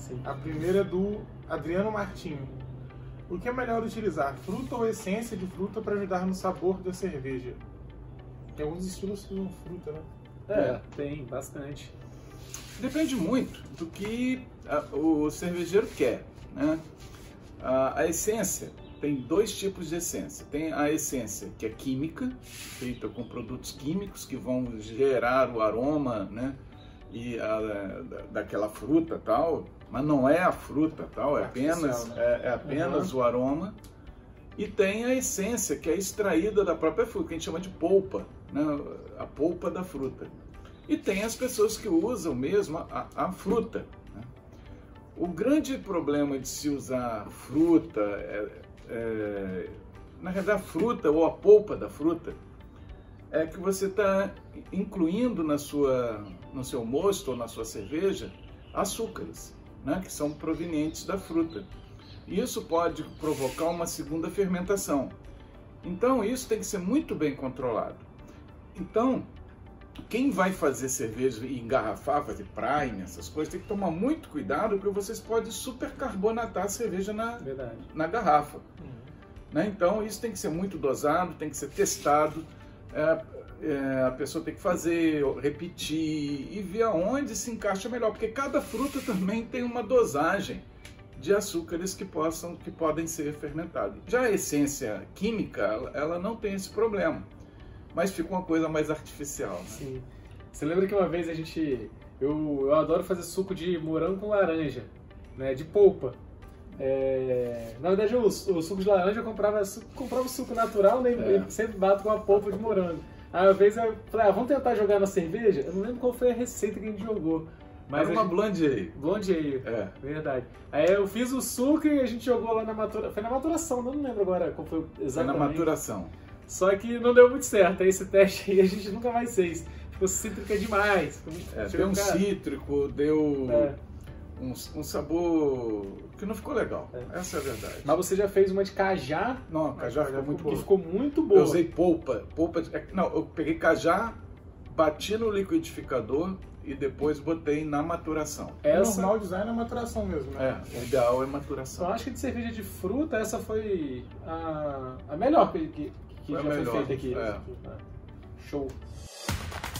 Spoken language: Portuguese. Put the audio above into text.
Sim. A primeira é do Adriano Martinho. O que é melhor utilizar, fruta ou essência de fruta para ajudar no sabor da cerveja? Tem alguns estilos que usam fruta, né? Tem bastante. Depende muito do que o cervejeiro quer, né? A essência, tem dois tipos de essência. Tem a essência que é química, feita com produtos químicos que vão gerar o aroma, né? E daquela fruta tal, mas não é a fruta tal, é apenas, né? é apenas o aroma. E tem a essência que é extraída da própria fruta, que a gente chama de polpa, né? A polpa da fruta. E tem as pessoas que usam mesmo a fruta, né? O grande problema de se usar fruta, na realidade a fruta ou a polpa da fruta, é que você está incluindo no seu mosto ou na sua cerveja açúcares, né, que são provenientes da fruta. E isso pode provocar uma segunda fermentação. Então isso tem que ser muito bem controlado. Então, quem vai fazer cerveja e engarrafar, fazer prime, essas coisas, tem que tomar muito cuidado, porque vocês podem supercarbonatar a cerveja na garrafa. Né? Então isso tem que ser muito dosado, tem que ser testado. A pessoa tem que fazer, repetir e ver aonde se encaixa melhor, porque cada fruta também tem uma dosagem de açúcares que podem ser fermentados. Já a essência química, ela não tem esse problema, mas fica uma coisa mais artificial. Né? Sim. Você lembra que uma vez eu adoro fazer suco de morango com laranja, né, de polpa. Na verdade, o suco de laranja eu comprava o suco natural, né? Sempre bato com a polpa de morango. Aí uma vez eu falei, vamos tentar jogar na cerveja? Eu não lembro qual foi a receita que a gente jogou. Mas era uma blonde ale. Blonde ale, verdade. Aí eu fiz o suco e a gente jogou lá na maturação. Foi na maturação, não lembro agora qual foi exatamente. Foi na maturação. Só que não deu muito certo. Aí esse teste aí a gente nunca mais fez. Ficou cítrica demais. Deu um cítrico, deu um sabor que não ficou legal. Essa é a verdade. Mas você já fez uma de cajá? Não, cajá ficou muito boa. Ficou muito boa. Eu usei polpa. Não, eu peguei cajá, bati no liquidificador e depois botei na maturação. O normal design é maturação mesmo, né? O ideal é maturação. Eu acho que de cerveja de fruta, essa foi a melhor que já foi feita aqui. Show.